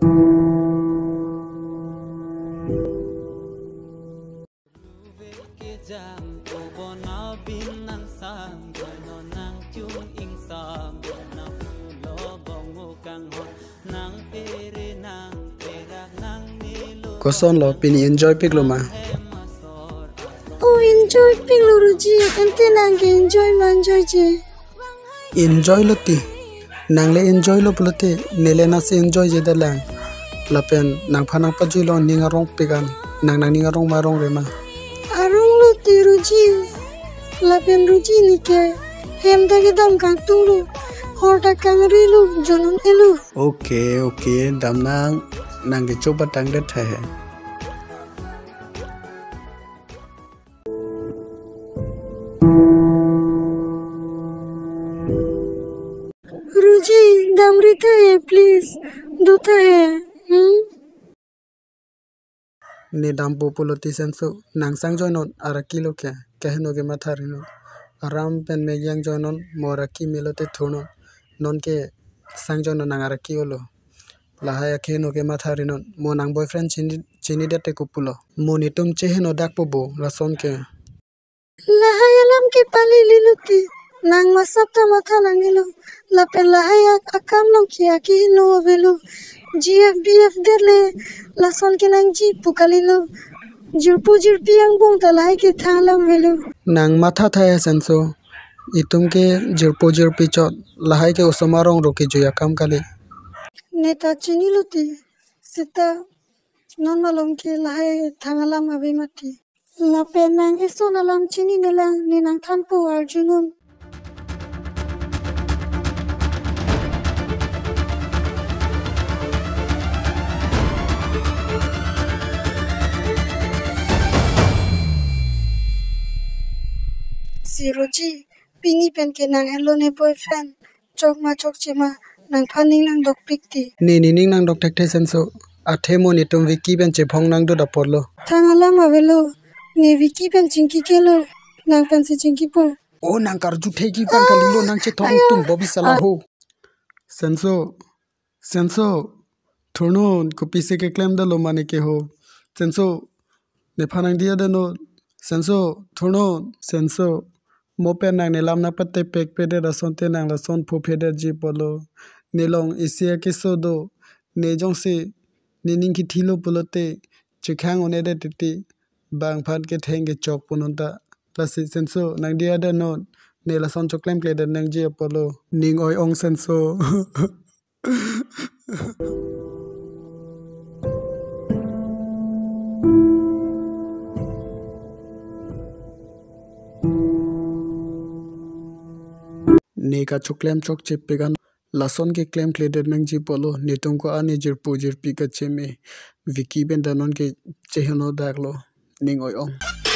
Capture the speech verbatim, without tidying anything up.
Koson lo pini enjoy pik lo ma. Oh enjoy pik lo ruji ente nang enjoy manjoy je. Enjoy lo ti. Nang le enjoy lo pelote nele nasi enjoy je dalang. Lapen nang panang paju lo ninga rong pikan. Nang nang ninga rong marong rema. Arong lo ti ruji. Lapen ruji ni ke. Hem dagi dam kang tulu. Horta kang rilu jonon elu. Okay okay dam nang nang ke coba tang det hai. रुचि दामरी है प्लीज दूता है hmm? Ne dampo poloti senso nang sang joinon araki lo ke kahno ge mathari non aram pen me yang joinon moraki melote thonon non ke sang joinon nang araki olo lahaya kheno ge mathari non mo nang boyfriend chini chini dete kupulo moni tum chehno dakpobo rason ke lahaya lam ke pali liluti nang masapta matha nangilo lapen lahaya akam long ki aki no velo G F B F derle lason ke nang ji pukalilo jirpu jirpi yang bong talai ke thalam velo nang matha thaya senso itum ke jirpo jirpi chot lahai ke usomarong roki joya kam kali neta chini luti sita non malom ke lahaya thangalam abimati lapen nang eso nalam chini nelang ni nang thanpo arjunun Si Roji, pini pen ke nang hello ne boyfriend, chok ma chok chima, nang paning nang dok pikti. Ni ni ning nang dok tek tek senso, athe mo ni tum wiki pen che phong nang do da porlo. Thang alam avelo, ni wiki pen chinki kelo, nang pen si chinki po. Oh nang karju theki pang kalilo nang che thong tum bobi sala ho. Senso, senso, thono ko pise ke claim da lo mane ke ho. Senso, ne phanang dia da no. Senso, thono, senso. Mope nang nelam na patte pek pede rason te nang rason pho pede ji polo nelong isia ke sodo ne jong se ne ning ki thilo polote chikhang one de titi bang phan ke theng ke chok pononta plus senso nang dia da no ne la son choklem kle de nang ji polo ning oi ong senso ne ka choklem chok chip pegan lason ke claim cleader nang ji polo ne tum ko ani jir pujir pi ka cheme wiki ben danon ke chehno daklo ning oi om